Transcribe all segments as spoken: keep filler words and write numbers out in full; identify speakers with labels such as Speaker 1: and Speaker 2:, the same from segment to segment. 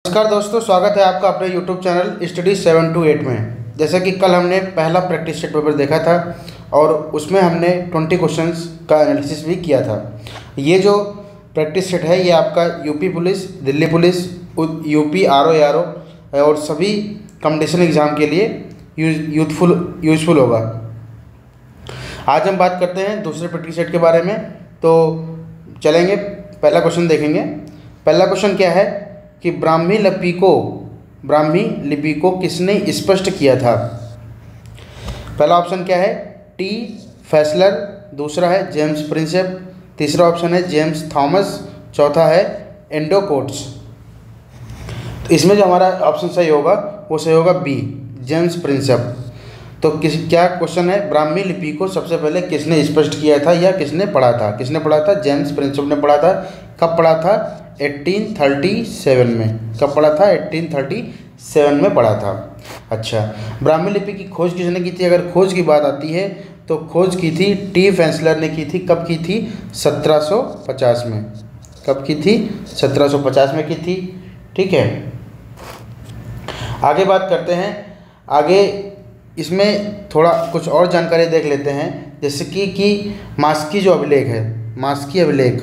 Speaker 1: नमस्कार दोस्तों, स्वागत है आपका अपने YouTube channel study seven two eight में। जैसा कि कल हमने पहला प्रैक्टिस सेट पेपर देखा था और उसमें हमने ट्वेंटी क्वेश्चंस का एनालिसिस भी किया था। ये जो प्रैक्टिस सेट है ये आपका UP police, Delhi police, UP R O R O और सभी कॉम्पिटिशन एग्ज़ाम के लिए यूथफुल यूजफुल होगा। आज हम बात करते हैं दूसरे प्रैक्टिस सेट के बारे में। तो चलेंगे, पहला क्वेश्चन देखेंगे। पहला क्वेश्चन क्या है कि ब्राह्मी लिपि को ब्राह्मी लिपि को किसने स्पष्ट किया था। पहला ऑप्शन क्या है, टी फैसलर, दूसरा है जेम्स प्रिंसेप, तीसरा ऑप्शन है जेम्स थॉमस, चौथा है एंडोकोट्स। तो इसमें जो हमारा ऑप्शन सही होगा वो सही होगा बी, जेम्स प्रिंसेप। तो किस क्या क्वेश्चन है, ब्राह्मी लिपि को सबसे पहले किसने स्पष्ट किया था या किसने पढ़ा था। किसने पढ़ा था? जेम्स प्रिंसेप ने पढ़ा था। कब पढ़ा था? एटीन थर्टी सेवन में। कब पढ़ा था? एटीन थर्टी सेवन में पढ़ा था। अच्छा, ब्राह्मी लिपि की खोज किसने की थी? अगर खोज की बात आती है तो खोज की थी टी फैसलर ने की थी। कब की थी? सत्रह सौ पचास में। कब की थी? सत्रह सौ पचास में की थी। ठीक है, आगे बात करते हैं। आगे इसमें थोड़ा कुछ और जानकारी देख लेते हैं, जैसे कि कि मास्की जो अभिलेख है, मास्की अभिलेख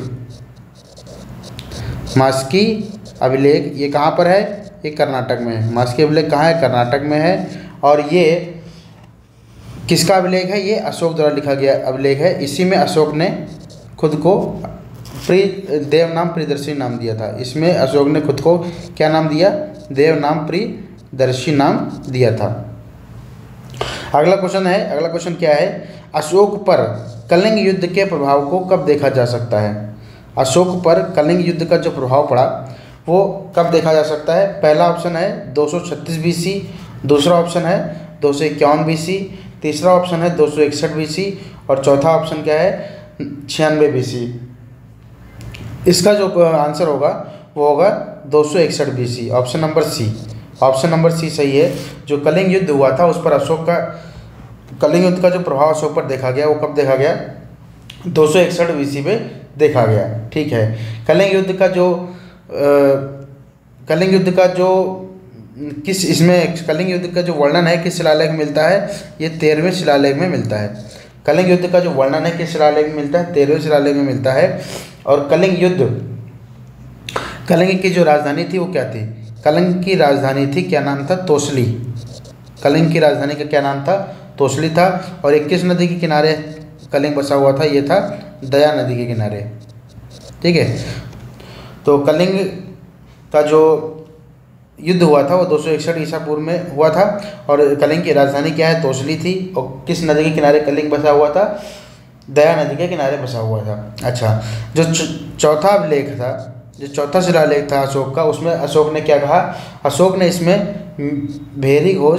Speaker 1: मास्की अभिलेख ये कहाँ पर है? ये कर्नाटक में है। मास्की अभिलेख कहाँ है? कर्नाटक में है। और ये किसका अभिलेख है? ये अशोक द्वारा लिखा गया अभिलेख है। इसी में अशोक ने खुद को प्रि देव नाम प्रियदर्शी नाम दिया था। इसमें अशोक ने खुद को क्या नाम दिया? देव नाम प्रियदर्शी नाम दिया था। अगला क्वेश्चन है, अगला क्वेश्चन क्या है, अशोक पर कलिंग युद्ध के प्रभाव को कब देखा जा सकता है। अशोक पर कलिंग युद्ध का जो प्रभाव पड़ा वो कब देखा जा सकता है? पहला ऑप्शन है दो सौ छत्तीस बीसी, दूसरा ऑप्शन है दो सौ इक्यावन बीसी, तीसरा ऑप्शन है दो सौ इकसठ बीसी और चौथा ऑप्शन क्या है? छियानवे बीसी। इसका जो आंसर होगा वो होगा दो सौ इकसठ BC, option number C. Option number C सही है। जो कलिंग युद्ध हुआ था उस पर अशोक का कलिंग युद्ध का जो प्रभाव अशोक पर देखा गया वो कब देखा गया? दो सौ इकसठ बीसी में देखा गया। ठीक है, कलिंग युद्ध का जो कलिंग युद्ध का जो किस इसमें कलिंग युद्ध का जो वर्णन है किस शिलालेख में मिलता है? ये तेरहवें शिलालेख में मिलता है। कलिंग युद्ध का जो वर्णन है किस शिलालेख में मिलता है? तेरहवें शिलालेख में मिलता है। और कलिंग युद्ध कलिंग की जो राजधानी थी वो क्या थी? कलिंग की राजधानी थी, क्या नाम था? तोसली। कलिंग की राजधानी का क्या नाम था? तोसली था। और ये किस नदी के किनारे कलिंग बसा हुआ था? ये था दया नदी के किनारे। ठीक है, तो कलिंग का जो युद्ध हुआ था वो दो सौ इकसठ ईसा पूर्व में हुआ था। और कलिंग की राजधानी क्या है? तोसली थी। और किस नदी के किनारे कलिंग बसा हुआ था? दया नदी के किनारे बसा हुआ था। अच्छा, जो चौथा अभिलेख था, जो चौथा शिलालेख था अशोक का, उसमें अशोक ने क्या कहा? अशोक ने इसमें भेरी घोष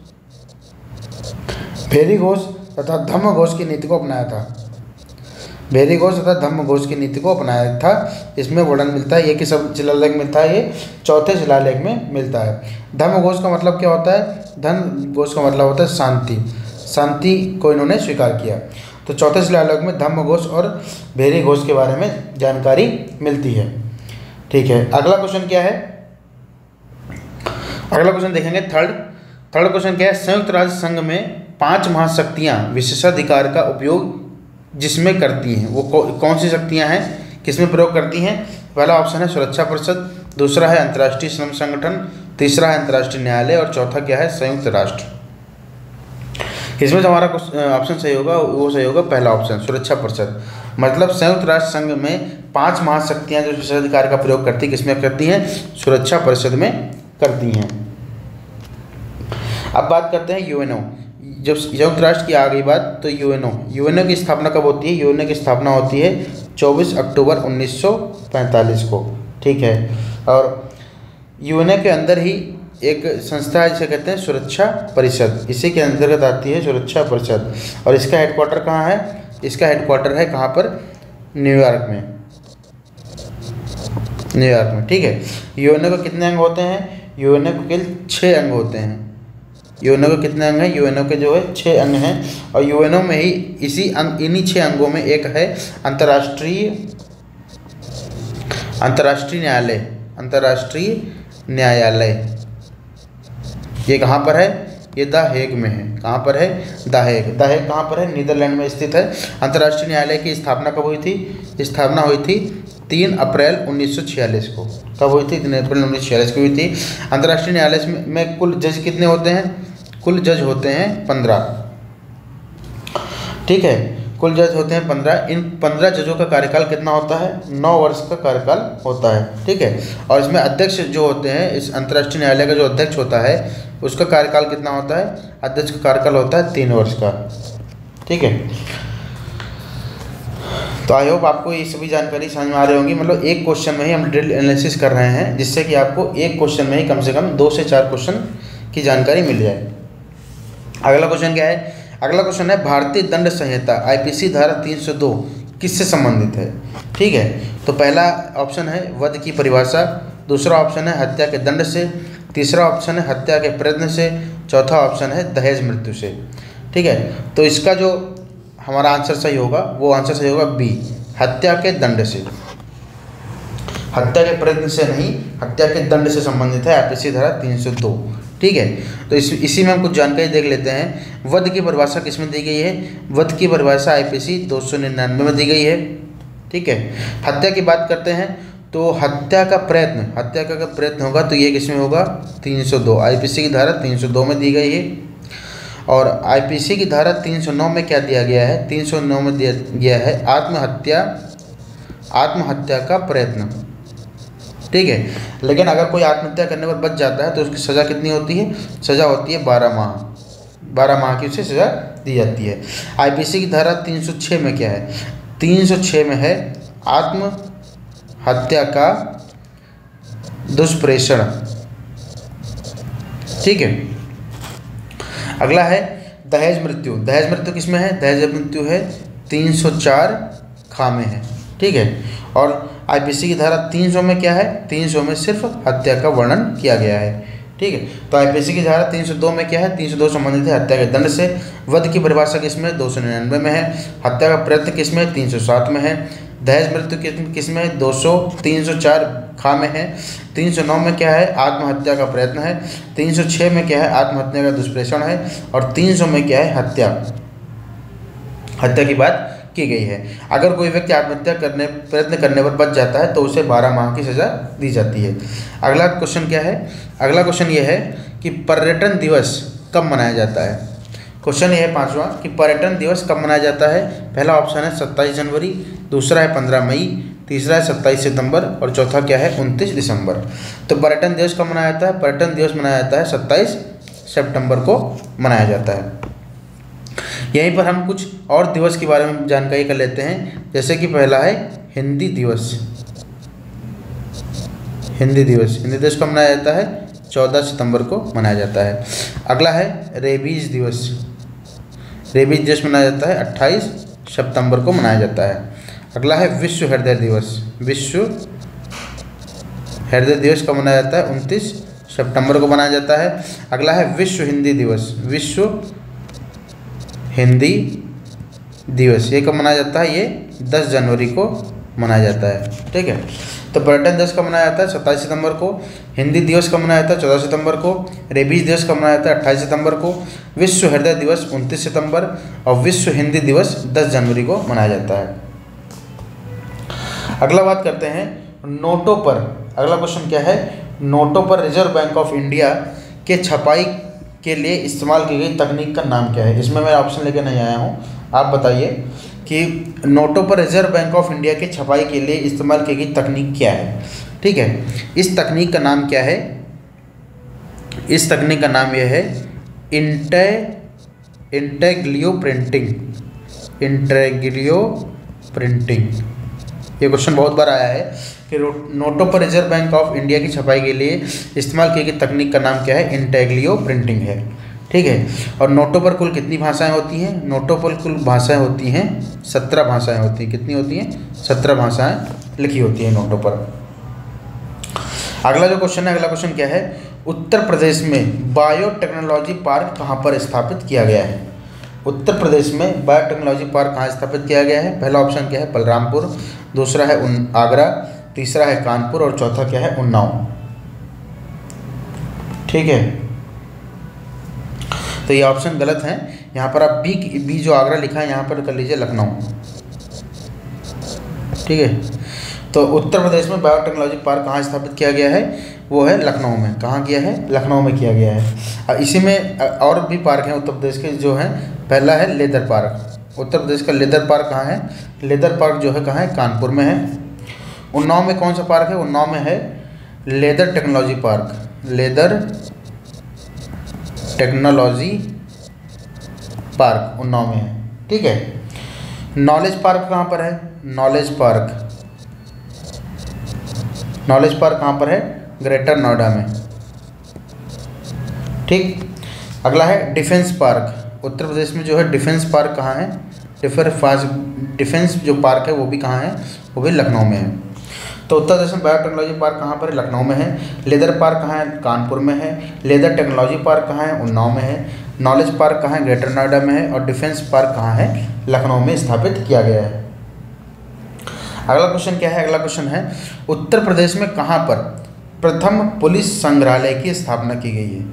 Speaker 1: भेरी घोष तथा धम्म घोष की नीति को अपनाया था। भेरी घोष तथा धम्म घोष की नीति को अपनाया था। इसमें वर्णन मिलता है। ये किस शिलालेख में मिलता है? ये चौथे शिलालेख में मिलता है। धम्म घोष का मतलब क्या होता है? धम्म घोष का मतलब होता है शांति। शांति को इन्होंने स्वीकार किया। तो चौथे शिलालेख में धम्म घोष और भेरी घोष के बारे में जानकारी मिलती है। ठीक है, अगला क्वेश्चन क्या है? अगला क्वेश्चन देखेंगे थर्ड थर्ड क्वेश्चन क्या है? संयुक्त राष्ट्र संघ में पांच महाशक्तियां विशेषाधिकार का उपयोग जिसमें करती हैं वो कौन सी शक्तियां हैं, किसमें प्रयोग करती हैं? पहला ऑप्शन है सुरक्षा परिषद, दूसरा है अंतर्राष्ट्रीय श्रम संगठन, तीसरा है अंतर्राष्ट्रीय न्यायालय और चौथा क्या है? संयुक्त राष्ट्र। इसमें जो हमारा ऑप्शन सही होगा वो सही होगा पहला ऑप्शन, सुरक्षा परिषद। मतलब संयुक्त राष्ट्र संघ में पांच महाशक्तियां जो विशेषाधिकार का प्रयोग करती किसमें करती हैं? सुरक्षा परिषद में करती हैं। अब बात करते हैं यूएनओ। जब संयुक्त राष्ट्र की आ गई बात तो यूएनओ यूएनओ की स्थापना कब होती है? यूएनओ की स्थापना होती है चौबीस अक्टूबर उन्नीस सौ पैंतालीस को। ठीक है, और यूएनओ के अंदर ही एक संस्था है जिसे कहते हैं सुरक्षा परिषद। इसी के अंतर्गत आती है सुरक्षा परिषद। और इसका हेडक्वार्टर कहाँ है? इसका हेडक्वार्टर है कहाँ पर? न्यूयॉर्क में। न्यूयॉर्क में। ठीक है, यूएनओ के कितने अंग होते हैं? यूएनओ के केवल छः अंग होते हैं। यूएनओ के कितने अंग हैं? यूएनओ के जो है छः अंग हैं। और यूएनओ में ही इसी अंग इन्हीं छः अंगों में एक है अंतर्राष्ट्रीय अंतर्राष्ट्रीय न्यायालय अंतर्राष्ट्रीय न्यायालय ये कहाँ पर है? ये द हेग में है। कहाँ पर है? The Hague. द हेग कहाँ पर है? नीदरलैंड में स्थित है। अंतर्राष्ट्रीय न्यायालय की स्थापना कब हुई थी? स्थापना हुई थी तीन अप्रैल उन्नीस सौ छियालीस को। कब हुई थी? तीन अप्रैल उन्नीस सौ छियालीस को हुई थी। अंतर्राष्ट्रीय न्यायालय में, में कुल जज कितने होते हैं? कुल जज होते हैं पंद्रह। ठीक है, कुल जज होते हैं पंद्रह। इन पंद्रह जजों का कार्यकाल कितना होता है? नौ वर्ष का कार्यकाल होता है। ठीक है, और इसमें अध्यक्ष जो होते हैं, इस अंतर्राष्ट्रीय न्यायालय का जो अध्यक्ष होता है उसका कार्यकाल कितना होता है? अध्यक्ष का कार्यकाल होता है तीन वर्ष का। ठीक है, तो आई होप आपको ये सभी जानकारी समझ में आ रही होंगी। मतलब एक क्वेश्चन में ही हम ड्रिल एनालिसिस कर रहे हैं, जिससे कि आपको एक क्वेश्चन में ही कम से कम दो से चार क्वेश्चन की जानकारी मिल जाए। अगला क्वेश्चन क्या है? अगला क्वेश्चन है भारतीय दंड संहिता आईपीसी धारा तीन सौ दो किससे संबंधित है? ठीक है, तो पहला ऑप्शन है वध की परिभाषा, दूसरा ऑप्शन है हत्या के दंड से, तीसरा ऑप्शन है हत्या के प्रयत्न से, चौथा ऑप्शन है दहेज मृत्यु से। ठीक है, तो इसका जो हमारा आंसर सही होगा वो आंसर सही होगा बी, हत्या के दंड से। हत्या के प्रयत्न से नहीं, हत्या के दंड से संबंधित है आईपीसी धारा तीन सौ दो। ठीक है, तो इस इसी में हम कुछ जानकारी देख लेते हैं। वध की परिभाषा किस में दी गई है? वध की परिभाषा आईपीसी दो सौ निन्यानवे में दी गई है। ठीक है, हत्या की बात करते हैं तो हत्या का प्रयत्न, हत्या का अगर प्रयत्न होगा तो ये किस में होगा? तीन सौ दो, आईपीसी की धारा तीन सौ दो में दी गई है। और आईपीसी की धारा तीन सौ नौ में क्या दिया गया है? तीन सौ नौ में दिया गया है आत्महत्या, आत्महत्या का प्रयत्न। ठीक है, लेकिन अगर कोई आत्महत्या करने पर बच जाता है तो उसकी सज़ा कितनी होती है? सज़ा होती है बारह माह, बारह माह की उसे सज़ा दी जाती है। आईपीसी की धारा तीन सौ छह में क्या है? तीन सौ छह में है आत्महत्या का दुष्प्रेषण। ठीक है, अगला है दहेज मृत्यु। दहेज मृत्यु किस में है? दहेज मृत्यु है तीन सौ चार खा में है। ठीक है, और आईपीसी की धारा तीन सौ में क्या है? तीन सौ में सिर्फ हत्या का वर्णन किया गया है। ठीक है, तो आईपीसी की धारा तीन सौ दो में क्या है? तीन सौ दो संबंधित है हत्या के दंड से। वध की परिभाषा किसमें? दो सौ निन्यानवे में है। हत्या का प्रयत्न किसमें? तीन सौ सात में है। दहेज मृत्यु किसमें? दो सौ तीन सौ चार खा में है। तीन सौ नौ में क्या है? आत्महत्या का प्रयत्न है। तीन सौ छः में क्या है? आत्महत्या का दुष्प्रेषण है। और तीन सौ में क्या है? हत्या, हत्या की बात की गई है। अगर कोई व्यक्ति आत्महत्या करने प्रयत्न करने पर बच जाता है तो उसे बारह माह की सज़ा दी जाती है। अगला क्वेश्चन क्या है? अगला क्वेश्चन ये है कि पर्यटन दिवस कब मनाया जाता है? क्वेश्चन ये है पांचवा कि पर्यटन दिवस कब मनाया जाता है? पहला ऑप्शन है सत्ताईस जनवरी, दूसरा है पंद्रह मई, तीसरा है सत्ताईस सितंबर और चौथा क्या है? उनतीस दिसंबर। तो पर्यटन दिवस कब मनाया जाता है? पर्यटन दिवस मनाया जाता है सत्ताईस सितंबर को मनाया जाता है। यहीं पर हम कुछ और दिवस के बारे में जानकारी कर लेते हैं, जैसे कि पहला है हिंदी दिवस। हिंदी दिवस हिंदी दिवस कब मनाया जाता है? चौदह सितंबर को मनाया जाता है। अगला है रेबीज दिवस। रेबीज दिवस मनाया जाता है अट्ठाईस सितंबर को मनाया जाता है। अगला है विश्व हृदय दिवस। विश्व हृदय दिवस कब मनाया जाता है? उनतीस सितंबर को मनाया जाता है। अगला है विश्व हिंदी दिवस। विश्व हिंदी दिवस ये कब मनाया जाता है? ये दस जनवरी को मनाया जाता है। ठीक है, तो पर्यटन दिवस कब मनाया जाता है? सत्ताईस सितंबर को। हिंदी दिवस कब मनाया जाता है? चौदह सितंबर को। रेबीज दिवस कब मनाया जाता है? अट्ठाईस सितंबर को। विश्व हृदय दिवस उनतीस सितंबर और विश्व हिंदी दिवस दस जनवरी को मनाया जाता है। अगला बात करते हैं नोटों पर। अगला क्वेश्चन क्या है? नोटों पर रिजर्व बैंक ऑफ इंडिया के छपाई के लिए इस्तेमाल की गई तकनीक का नाम क्या है? इसमें मैं ऑप्शन लेकर नहीं आया हूँ, आप बताइए कि नोटों पर रिजर्व बैंक ऑफ इंडिया के छपाई के लिए इस्तेमाल की गई तकनीक क्या है? ठीक है, इस तकनीक का नाम क्या है? इस तकनीक का नाम यह है इंटे इंटेग्लियो प्रिंटिंग। इंटेग्लियो प्रिंटिंग ये क्वेश्चन बहुत बार आया है कि नोटों पर रिजर्व बैंक ऑफ इंडिया की छपाई के लिए इस्तेमाल की गई तकनीक का नाम क्या है? इंटेग्लियो प्रिंटिंग है। ठीक है, और नोटों पर कुल कितनी भाषाएं होती हैं? नोटों पर कुल भाषाएं होती हैं सत्रह भाषाएं होती हैं। कितनी होती हैं? सत्रह भाषाएं लिखी होती हैं नोटों पर। अगला जो क्वेश्चन है, अगला क्वेश्चन क्या है? उत्तर प्रदेश में बायोटेक्नोलॉजी पार्क कहाँ पर स्थापित किया गया है? उत्तर प्रदेश में बायोटेक्नोलॉजी पार्क कहाँ स्थापित किया गया है? पहला ऑप्शन क्या है? बलरामपुर, दूसरा है आगरा, तीसरा है कानपुर और चौथा क्या है? उन्नाव। ठीक है, तो ये ऑप्शन गलत है। यहाँ पर आप बी बी जो आगरा लिखा है यहाँ पर कर लीजिए लखनऊ। ठीक है, तो उत्तर प्रदेश में बायोटेक्नोलॉजी पार्क कहाँ स्थापित किया गया है? वो है लखनऊ में। कहाँ किया है? लखनऊ में किया गया है। और इसी में और भी पार्क हैं उत्तर प्रदेश के जो हैं। पहला है लेदर पार्क। उत्तर प्रदेश का लेदर पार्क कहाँ है? लेदर पार्क जो है कहाँ है? कानपुर में है। उन्नाव में कौन सा पार्क है? उन्नाव में है leather technology park. Leather technology park Unnao में है। ठीक है, नॉलेज पार्क कहाँ पर है? नॉलेज पार्क नॉलेज पार्क कहाँ पर है? ग्रेटर नोएडा में। ठीक, अगला है डिफेंस पार्क। उत्तर प्रदेश में जो है डिफेंस पार्क कहाँ है? डिफर फास्ट डिफेंस जो पार्क है वो भी कहाँ है? वो भी लखनऊ में है। तो उत्तर प्रदेश में बायोटेक्नोलॉजी पार्क कहाँ पर है? लखनऊ में है। लेदर पार्क कहाँ है? कानपुर में है। लेदर टेक्नोलॉजी पार्क कहाँ है? उन्नाव में है। नॉलेज पार्क कहाँ है? ग्रेटर नोएडा में है। और डिफेंस पार्क कहाँ है? लखनऊ में स्थापित किया गया है। अगला क्वेश्चन क्या है? अगला क्वेश्चन है उत्तर प्रदेश में कहाँ पर प्रथम पुलिस संग्रहालय की स्थापना की गई है?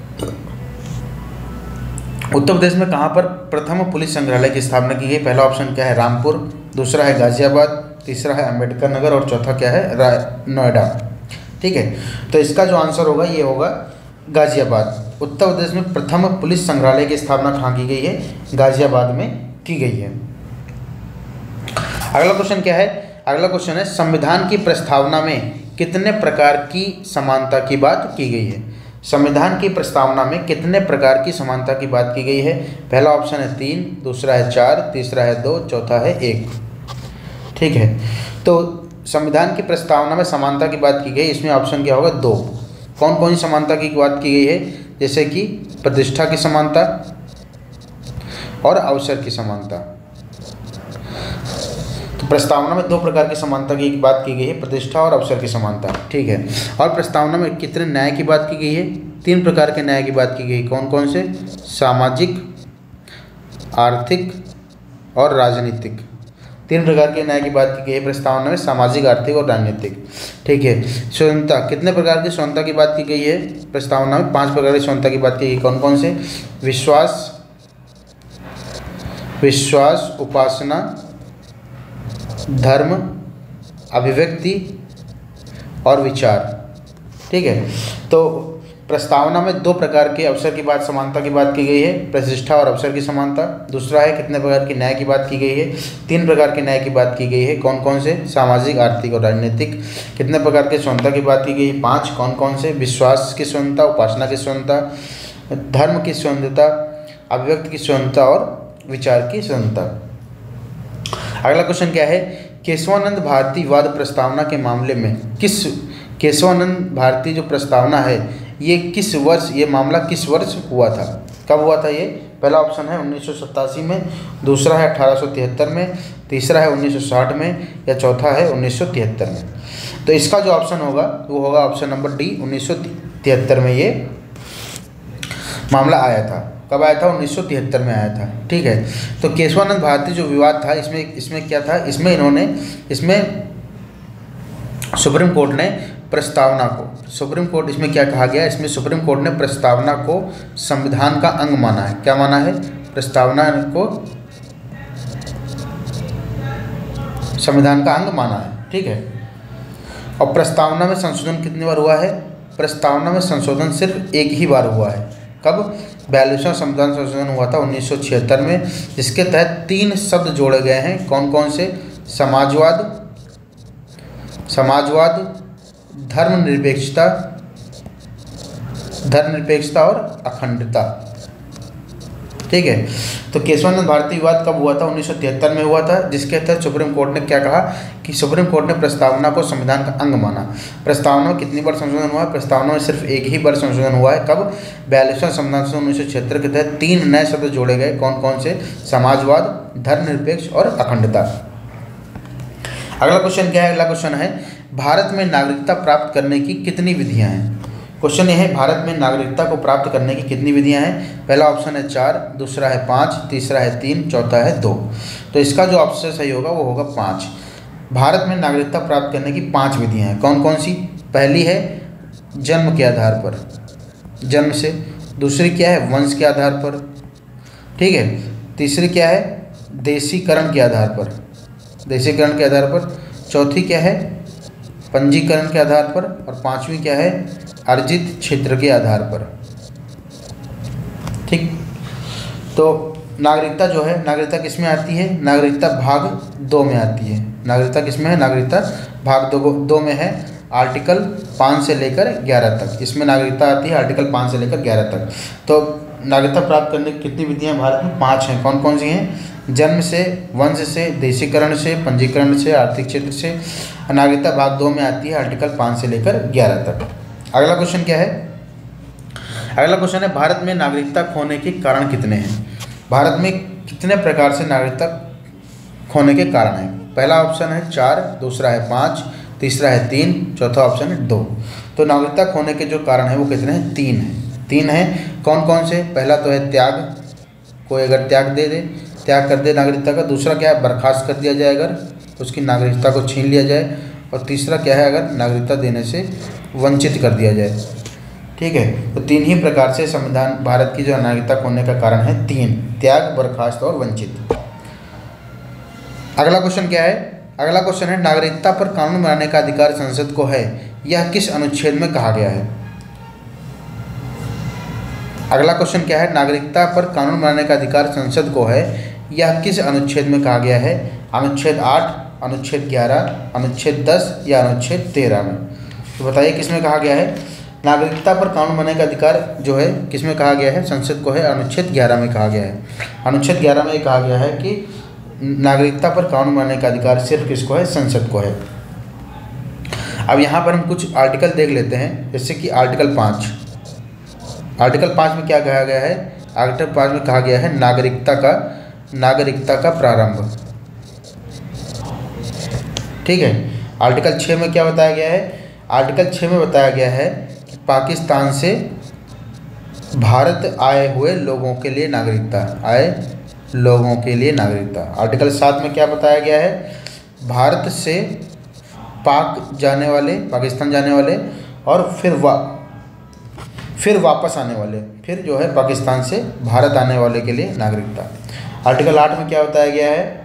Speaker 1: उत्तर प्रदेश में कहाँ पर प्रथम पुलिस संग्रहालय की स्थापना की गई? पहला ऑप्शन क्या है? रामपुर, दूसरा है गाजियाबाद, तीसरा है अंबेडकर नगर और चौथा क्या है? नोएडा। ठीक है, तो इसका जो आंसर होगा ये होगा गाजियाबाद। उत्तर प्रदेश में प्रथम पुलिस संग्रहालय की स्थापना कहाँ की गई है? गाजियाबाद में की गई है। अगला क्वेश्चन क्या है? अगला क्वेश्चन है संविधान की प्रस्तावना में कितने प्रकार की समानता की बात की गई है? संविधान की प्रस्तावना में कितने प्रकार की समानता की बात की गई है? पहला ऑप्शन है तीन, दूसरा है चार, तीसरा है दो, चौथा है एक। ठीक है, तो संविधान की प्रस्तावना में समानता की बात की गई, इसमें ऑप्शन क्या होगा? दो। कौन कौन सी समानता की बात की गई है? जैसे कि प्रतिष्ठा की समानता और अवसर की समानता। तो प्रस्तावना में दो प्रकार की समानता की बात की गई है, प्रतिष्ठा और अवसर की समानता। ठीक है, और प्रस्तावना में कितने न्याय की बात की गई है? तीन प्रकार के न्याय की बात की गई। कौन कौन से? सामाजिक, आर्थिक और राजनीतिक। तीन प्रकार के न्याय की बात की गई है प्रस्तावना में, सामाजिक, आर्थिक और राजनीतिक। ठीक है, स्वतंत्रता, कितने प्रकार की स्वतंत्रता की बात की गई है? प्रस्तावना में पांच प्रकार की स्वतंत्रता की बात की गई। कौन कौन से? विश्वास विश्वास उपासना, धर्म, अभिव्यक्ति और विचार। ठीक है, तो प्रस्तावना में दो प्रकार के अवसर की बात समानता की बात की गई है, प्रतिष्ठा और अवसर की समानता। दूसरा है कितने प्रकार के न्याय की बात की गई है? तीन प्रकार के न्याय की बात की गई है। कौन कौन से? सामाजिक, आर्थिक और राजनीतिक। कितने प्रकार के स्वतंत्रता की बात की गई? पांच। कौन कौन से? विश्वास की स्वतंत्रता, उपासना की स्वतंत्रता, धर्म की स्वतंत्रता, अभिव्यक्ति की स्वतंत्रता और विचार की स्वतंत्रता। अगला क्वेश्चन क्या है? केशवानंद भारती वाद प्रस्तावना के मामले में किस केशवानंद भारती जो प्रस्तावना है ये किस वर्ष, ये मामला किस वर्ष हुआ था? कब हुआ था ये? पहला ऑप्शन है उन्नीस सौ सत्तासी में, दूसरा है अठारह सौ तिहत्तर में, तीसरा है उन्नीस सौ साठ में या चौथा है उन्नीस सौ तिहत्तर में। तो इसका जो ऑप्शन होगा वो होगा ऑप्शन नंबर डी, उन्नीस सौ तिहत्तर में ये मामला आया था। कब आया था? उन्नीस सौ तिहत्तर में आया था। ठीक है, तो केशवानंद भारती जो विवाद था इसमें इसमें क्या था? इसमें इन्होंने इसमें सुप्रीम कोर्ट ने प्रस्तावना को सुप्रीम कोर्ट इसमें क्या कहा गया? इसमें सुप्रीम कोर्ट ने प्रस्तावना को संविधान का अंग माना है। क्या माना है? प्रस्तावना को संविधान का अंग माना है। ठीक है, और प्रस्तावना में संशोधन कितनी बार हुआ है? प्रस्तावना में संशोधन सिर्फ एक ही बार हुआ है। कब? बयालीसवां संविधान संशोधन हुआ था उन्नीस सौ छिहत्तर में, जिसके तहत तीन शब्द जोड़े गए हैं। कौन कौन से? समाजवाद समाजवाद धर्मनिरपेक्षता धर्मनिरपेक्षता और अखंडता। ठीक है, तो केशवानंद भारती विवाद कब हुआ था? उन्नीस सौ तिहत्तर में हुआ था, जिसके तहत सुप्रीम कोर्ट ने क्या कहा कि सुप्रीम कोर्ट ने प्रस्तावना को संविधान का अंग माना। प्रस्तावना में कितनी बार संशोधन हुआ है? प्रस्तावना में सिर्फ एक ही बार संशोधन हुआ है। कब? बयालीसवां संविधान संशोधन उन्नीस सौ छिहत्तर के तहत तीन नए शब्द जोड़े गए। कौन कौन से? समाजवाद, धर्मनिरपेक्ष और अखंडता। अगला क्वेश्चन क्या है? अगला क्वेश्चन है भारत में नागरिकता प्राप्त करने की कितनी विधियाँ हैं? क्वेश्चन ये है भारत में नागरिकता को प्राप्त करने की कितनी विधियां हैं? पहला ऑप्शन है चार, दूसरा है पाँच, तीसरा है तीन, चौथा है दो। तो इसका जो ऑप्शन सही होगा वो होगा पाँच। भारत में नागरिकता प्राप्त करने की पांच विधियां हैं। कौन कौन सी? पहली है जन्म के आधार पर, जन्म से। दूसरी क्या है, वंश के आधार पर। ठीक है। तीसरी क्या है, देशीकरण के आधार पर, देशीकरण के आधार पर। चौथी क्या है, पंजीकरण के आधार पर। और पांचवी क्या है, अर्जित क्षेत्र के आधार पर। ठीक। तो नागरिकता जो है, नागरिकता किस में आती है, नागरिकता भाग दो में आती है। नागरिकता किस में है, नागरिकता भाग दो दो में है, आर्टिकल पाँच से लेकर ग्यारह तक इसमें नागरिकता आती है, आर्टिकल पाँच से लेकर ग्यारह तक। तो नागरिकता प्राप्त करने की कितनी विधियां भारत में, पाँच हैं। कौन कौन सी हैं, जन्म से, वंश से, देशीकरण से, पंजीकरण से, आर्थिक क्षेत्र से। नागरिकता भाग दो में आती है, आर्टिकल पाँच से लेकर ग्यारह तक। अगला क्वेश्चन क्या है, अगला क्वेश्चन है भारत में नागरिकता खोने के कारण कितने हैं। भारत में कितने प्रकार से नागरिकता खोने के कारण हैं। पहला ऑप्शन है चार, दूसरा है पाँच, तीसरा है तीन, चौथा ऑप्शन है दो। तो नागरिकता खोने के जो कारण है वो कितने हैं, तीन हैं। तीन हैं, कौन कौन से, पहला तो है त्याग, कोई अगर त्याग दे दे, त्याग कर दे नागरिकता का। दूसरा क्या है, बर्खास्त कर दिया जाए अगर उसकी नागरिकता को छीन लिया जाए। और तीसरा क्या है, अगर नागरिकता देने से वंचित कर दिया जाए। ठीक है। तो तीन ही प्रकार से संविधान भारत की जो नागरिकता खोने का कारण है तीन, त्याग, बर्खास्त और वंचित। अगला क्वेश्चन क्या है, अगला क्वेश्चन है नागरिकता पर कानून बनाने का अधिकार संसद को है, यह किस अनुच्छेद में कहा गया है। अगला क्वेश्चन क्या है, नागरिकता पर कानून बनाने का अधिकार संसद को है, यह किस अनुच्छेद में कहा गया है। अनुच्छेद आठ, अनुच्छेद ग्यारह, अनुच्छेद दस या अनुच्छेद तेरह में। तो बताइए किस में कहा गया है, नागरिकता पर कानून बनाने का अधिकार जो है किस में कहा गया है, संसद को है, अनुच्छेद ग्यारह में कहा गया है। अनुच्छेद ग्यारह में कहा गया है कि नागरिकता पर कानून बनाने का अधिकार सिर्फ किसको है, संसद को है। अब यहाँ पर हम कुछ आर्टिकल देख लेते हैं, जैसे कि आर्टिकल पाँच। आर्टिकल पाँच में क्या कहा गया है, आर्टिकल पाँच में कहा गया है नागरिकता का नागरिकता का प्रारंभ। ठीक है। आर्टिकल छः में क्या बताया गया है, आर्टिकल छः में बताया गया है कि पाकिस्तान से भारत आए हुए लोगों के लिए नागरिकता, आए लोगों के लिए नागरिकता। आर्टिकल सात में क्या बताया गया है, भारत से पाक जाने वाले, पाकिस्तान जाने वाले और फिर वा फिर वापस आने वाले, फिर जो है पाकिस्तान से भारत आने वाले के लिए नागरिकता। आर्टिकल आठ में क्या बताया गया है,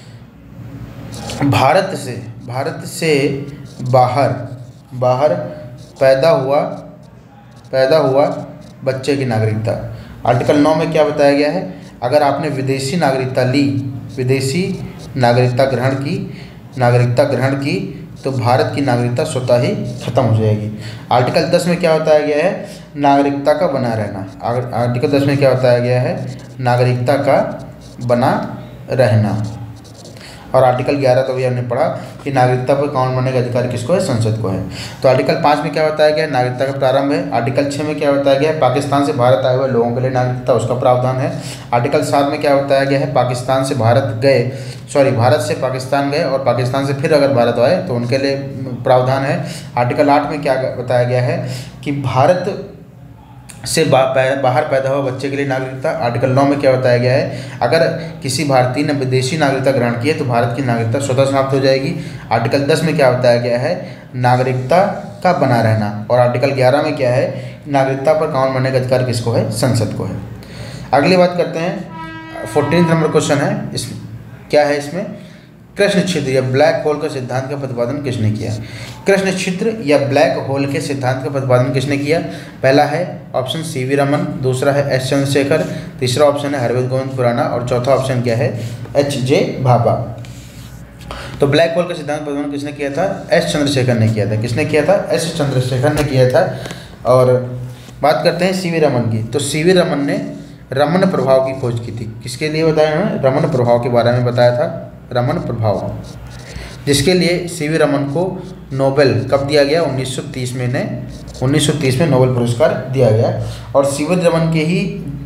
Speaker 1: भारत से भारत से बाहर बाहर पैदा हुआ पैदा हुआ बच्चे की नागरिकता। आर्टिकल नौ में क्या बताया गया है, अगर आपने विदेशी नागरिकता ली, विदेशी नागरिकता ग्रहण की नागरिकता ग्रहण की तो भारत की नागरिकता स्वतः ही खत्म हो जाएगी। आर्टिकल दस में क्या बताया गया है, नागरिकता का बना रहना। आर्टिकल दस में क्या बताया गया है, नागरिकता का बना रहना। और आर्टिकल ग्यारह तो भी हमने पढ़ा कि नागरिकता पर कानून बनाने का अधिकार किसको है, संसद को है। तो आर्टिकल पाँच में क्या बताया गया है, नागरिकता का प्रारंभ है। आर्टिकल छः में क्या बताया गया है, पाकिस्तान से भारत आए हुए लोगों के लिए नागरिकता, उसका प्रावधान है। आर्टिकल सात में क्या बताया गया है, पाकिस्तान से भारत गए सॉरी भारत से पाकिस्तान गए और पाकिस्तान से फिर अगर भारत आए तो उनके लिए प्रावधान है। आर्टिकल आठ में क्या बताया गया है कि भारत से बा, बाहर पैदा हुआ बच्चे के लिए नागरिकता। आर्टिकल नौ में क्या बताया गया है, अगर किसी भारतीय ने विदेशी नागरिकता ग्रहण की है तो भारत की नागरिकता स्वतः समाप्त हो जाएगी। आर्टिकल दस में क्या बताया गया है, नागरिकता का बना रहना। और आर्टिकल ग्यारह में क्या है, नागरिकता पर कानून बनाने का अधिकार किसको है, संसद को है। अगली बात करते हैं, फोर्टीन नंबर क्वेश्चन है, इस क्या है इसमें, कृष्ण छिद्र या ब्लैक होल का सिद्धांत का प्रतिपादन किसने किया। कृष्ण छिद्र या ब्लैक होल के सिद्धांत का प्रतिपादन किसने किया, पहला है ऑप्शन सी वी रमन, दूसरा है एस चंद्रशेखर, तीसरा ऑप्शन है हरविंद गोविंद खुराना और चौथा ऑप्शन क्या है, एच जे भाभा। तो ब्लैक होल का सिद्धांत का प्रतिपादन किसने किया था, एस चंद्रशेखर ने किया था। किसने किया था, एस चंद्रशेखर ने किया था। और बात करते हैं सी वी रमन की, तो सी वी रमन ने रमन प्रभाव की खोज की थी। किसके लिए बताया उन्होंने, रमन प्रभाव के बारे में बताया था, रमन प्रभाव, जिसके लिए सी वी रमन को नोबेल कब दिया गया, उन्नीस सौ तीस में ने उन्नीस सौ तीस में नोबेल पुरस्कार दिया गया। और सी वी रमन के ही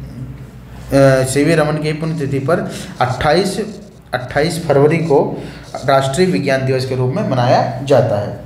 Speaker 1: सी वी रमन की पुण्यतिथि पर अट्ठाईस अट्ठाईस फरवरी को राष्ट्रीय विज्ञान दिवस के रूप में मनाया जाता है।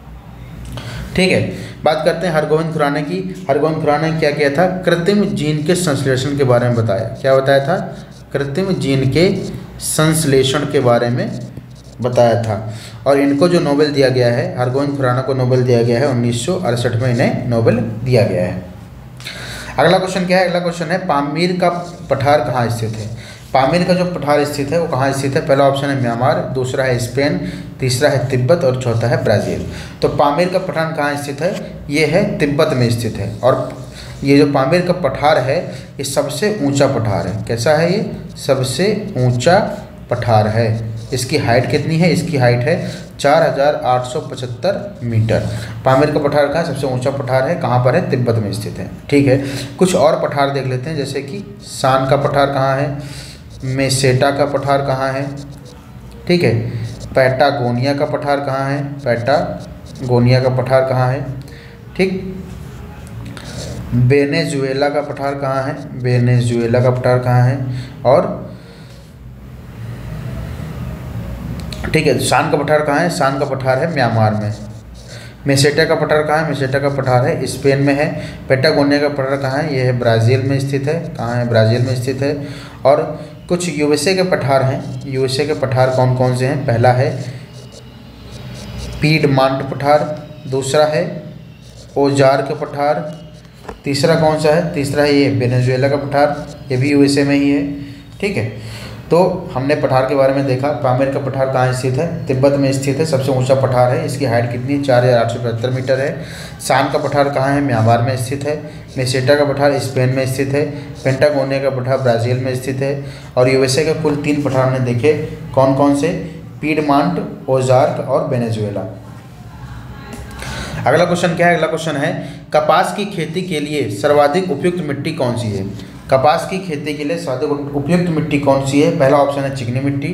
Speaker 1: ठीक है। बात करते हैं हरगोविंद खुराना की। हरगोविंद खुराना ने क्या किया था, कृत्रिम जीन के संश्लेषण के बारे में बताया। क्या बताया था, कृत्रिम जीन के संश्लेषण के बारे में बताया था। और इनको जो नोबेल दिया गया है, हरगोविंद खुराना को नोबेल दिया गया है उन्नीस सौ अड़सठ में, इन्हें नोबेल दिया गया है। अगला क्वेश्चन क्या है? अगला क्वेश्चन है पामीर का पठार कहाँ स्थित है? पामीर का जो पठार स्थित है वो कहाँ स्थित है? पहला ऑप्शन है म्यांमार, दूसरा है स्पेन, तीसरा है तिब्बत और चौथा है ब्राज़ील। तो पामीर का पठार कहाँ स्थित है? ये है तिब्बत में स्थित है। और ये जो पामीर का पठार है ये सबसे ऊंचा पठार है। कैसा है ये? सबसे ऊंचा पठार है। इसकी हाइट कितनी है? इसकी हाइट है चार हज़ार आठ सौ पचहत्तर मीटर। पामीर का पठार कहाँ? सबसे ऊंचा पठार है। कहाँ पर है? तिब्बत में स्थित है। ठीक है, कुछ और पठार देख लेते हैं, जैसे कि शान का पठार कहाँ है, मेसेटा का पठार कहाँ है, ठीक है, पैटागोनिया का पठार कहाँ है, पैटागोनिया का पठार कहाँ है, ठीक, वेनेजुएला का पठार कहाँ है, वेनेजुएला का पठार कहाँ है, और ठीक है, शान का पठार कहाँ है? शान का पठार है म्यांमार में। मेसेटा का पठार कहाँ है? मेसेटा का पठार है स्पेन में है। पैटागोनिया का पठार कहाँ है? ये है ब्राज़ील में स्थित है। कहाँ है? ब्राज़ील में स्थित है। और कुछ यूएसए के पठार हैं। यूएसए के पठार कौन कौन से हैं? पहला है पीडमांट पठार, दूसरा है ओजार के पठार, तीसरा कौन सा है? तीसरा है ये वेनेजुएला का पठार, ये भी यूएसए में ही है। ठीक है, तो हमने पठार के बारे में देखा। पामीर का पठार कहाँ स्थित है? तिब्बत में स्थित है, सबसे ऊंचा पठार है। इसकी हाइट कितनी है? चार हज़ार आठ सौ पचहत्तर मीटर है। शान का पठार कहाँ है? म्यांमार में स्थित है। मेसेटा का पठार स्पेन में स्थित है। पेंटागोनिया का पठार ब्राज़ील में स्थित है। और यूएसए के कुल तीन पठार हमने देखे, कौन कौन से? पीडमांट, ओजार्क और वेनेजुएला। अगला क्वेश्चन क्या है? अगला क्वेश्चन है कपास की खेती के लिए सर्वाधिक उपयुक्त मिट्टी कौन सी है? कपास की खेती के लिए सर्वाधिक उपयुक्त मिट्टी कौन सी है? पहला ऑप्शन है चिकनी मिट्टी,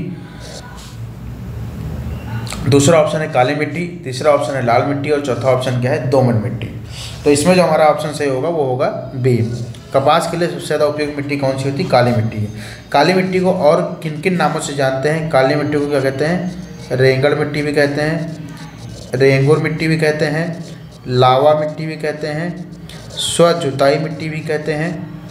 Speaker 1: दूसरा ऑप्शन है काली मिट्टी, तीसरा ऑप्शन है लाल मिट्टी और चौथा ऑप्शन क्या है? दोमट मिट्टी। तो इसमें जो हमारा ऑप्शन सही होगा वो होगा बी। कपास के लिए सबसे ज़्यादा उपयुक्त मिट्टी कौन सी होती है? काली मिट्टी है। काली मिट्टी को और किन किन नामों से जानते हैं? काली मिट्टी को क्या कहते हैं? रेंगड़ मिट्टी भी कहते हैं, रेंगुर मिट्टी भी कहते हैं, लावा मिट्टी भी कहते हैं, स्वजुताई मिट्टी भी कहते हैं।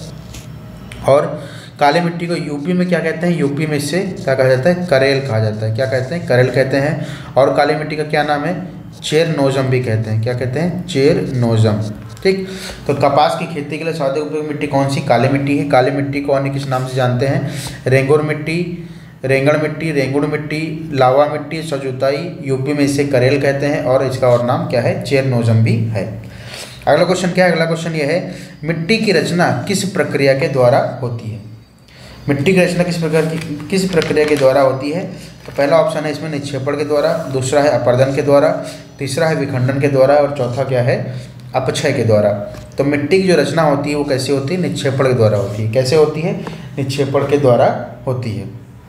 Speaker 1: और काली मिट्टी को यूपी में क्या कहते हैं? यूपी में इसे क्या कहा जाता है? करेल कहा जाता है। क्या कहते हैं? करेल कहते हैं। और काली मिट्टी का क्या नाम है? चेरनोजम भी कहते हैं। क्या कहते हैं? चेरनोजम। ठीक, तो कपास की खेती के लिए सर्वाधिक उपयुक्त मिट्टी कौन सी? काली मिट्टी है। काली मिट्टी को अन्य किस नाम से जानते हैं? रेंगुर मिट्टी, रेंगड़ मिट्टी, रेंगुड़ मिट्टी, लावा मिट्टी, स्वजुताई, यूपी में इसे करेल कहते हैं। और इसका और नाम क्या है? चेरनोजम भी है। अगला क्वेश्चन क्या है? अगला क्वेश्चन यह है मिट्टी की रचना किस प्रक्रिया के द्वारा होती है? मिट्टी की रचना किस प्रकार की किस प्रक्रिया के द्वारा होती है? तो पहला ऑप्शन है इसमें निक्षेपण के द्वारा, दूसरा है अपर्दन के द्वारा, तीसरा है विखंडन के द्वारा और चौथा क्या है? अपक्षय के द्वारा। तो मिट्टी की जो रचना होती है वो कैसे होती है? निक्षेपण के द्वारा होती है। कैसे होती है? निक्षेपण के द्वारा होती है।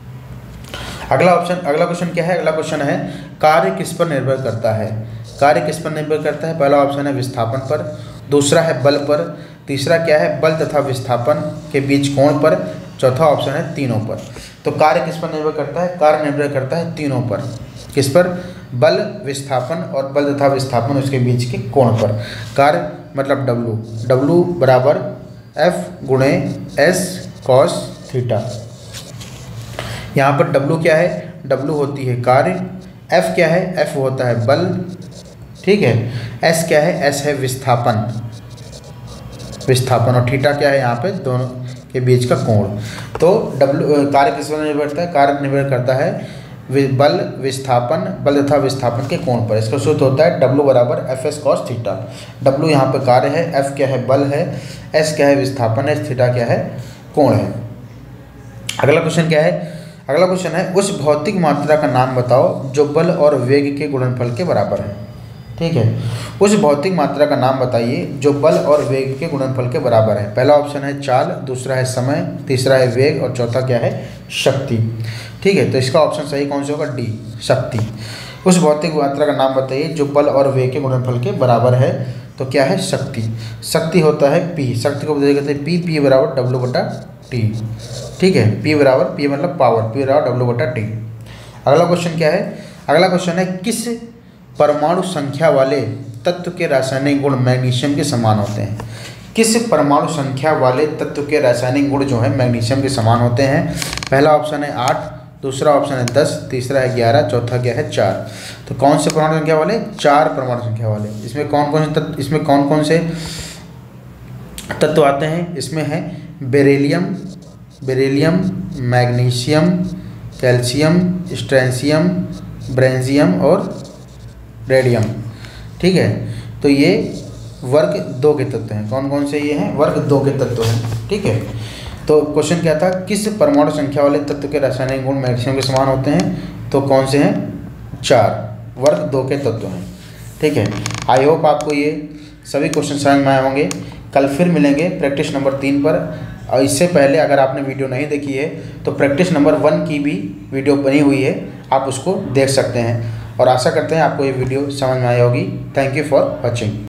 Speaker 1: अगला ऑप्शन अगला क्वेश्चन क्या है? अगला क्वेश्चन है कार्य किस पर निर्भर करता है? कार्य किस पर निर्भर करता है? पहला ऑप्शन है विस्थापन पर, दूसरा है बल पर, तीसरा क्या है? बल तथा विस्थापन के बीच कोण पर, चौथा ऑप्शन है तीनों पर। तो कार्य किस पर निर्भर करता है? कार्य निर्भर करता है तीनों पर। किस पर? बल, विस्थापन और बल तथा विस्थापन उसके बीच के कोण पर। कार्य मतलब डब्लू, डब्लू बराबर एफ गुणे एस कॉस थीटा। यहाँ पर डब्लू क्या है? डब्लू होती है कार्य, एफ क्या है? एफ होता है बल, ठीक है, एस क्या है? एस है विस्थापन, विस्थापन और थीटा क्या है? यहाँ पे दोनों के बीच का कोण। तो डब्लू कार्य किस पर निर्भर करता है? कार्य निर्भर करता है बल, विस्थापन, बल तथा विस्थापन के कोण पर। इसका सूत्र होता है डब्लू बराबर F S cos theta. W यहाँ पे कार्य है, एफ क्या है? बल है, एस क्या है? विस्थापन है, थीटा क्या है? कोण है। अगला क्वेश्चन क्या है? अगला क्वेश्चन है उस भौतिक मात्रा का नाम बताओ जो बल और वेग के गुणनफल के बराबर है। ठीक है, उस भौतिक मात्रा का नाम बताइए जो बल और वेग के गुणनफल के बराबर है। पहला ऑप्शन है चाल, दूसरा है समय, तीसरा है वेग और चौथा क्या है? शक्ति। ठीक है, तो इसका ऑप्शन सही कौन सा होगा? डी, शक्ति। उस भौतिक मात्रा का नाम बताइए जो बल और वेग के गुणनफल के बराबर है। तो क्या है? शक्ति। शक्ति होता है पी। शक्ति को बताइए कहते हैं पी, पी बराबर डब्लू बटा टी। ठीक है, पी बराबर, पी मतलब पावर, पी बराबर डब्लू बटा टी। अगला क्वेश्चन क्या है? अगला क्वेश्चन है किस परमाणु संख्या वाले तत्व के रासायनिक गुण मैग्नीशियम के समान होते हैं? किस परमाणु संख्या वाले तत्व के रासायनिक गुण जो है मैग्नीशियम के समान होते हैं? पहला ऑप्शन है आठ, दूसरा ऑप्शन है दस, तीसरा है ग्यारह, चौथा क्या है? चार। तो कौन से परमाणु संख्या वाले? चार परमाणु संख्या वाले। इसमें कौन कौन से तत्व इसमें कौन कौन से तत्व आते हैं, इसमें है beryllium beryllium magnesium, calcium, strontium, ब्रेंजियम और रेडियम। ठीक है, तो ये वर्ग दो के तत्व हैं। कौन कौन से ये हैं? वर्ग दो के तत्व हैं। ठीक है, तो क्वेश्चन क्या था, किस परमाणु संख्या वाले तत्व के रासायनिक गुण मैग्नीशियम के समान होते हैं? तो कौन से हैं? चार, वर्ग दो के तत्व हैं। ठीक है, आई होप आपको ये सभी क्वेश्चन समझ में आए होंगे। कल फिर मिलेंगे प्रैक्टिस नंबर तीन पर। और इससे पहले अगर आपने वीडियो नहीं देखी है तो प्रैक्टिस नंबर वन की भी वीडियो बनी हुई है, आप उसको देख सकते हैं। और आशा करते हैं आपको ये वीडियो समझ में आई होगी। Thank you for watching.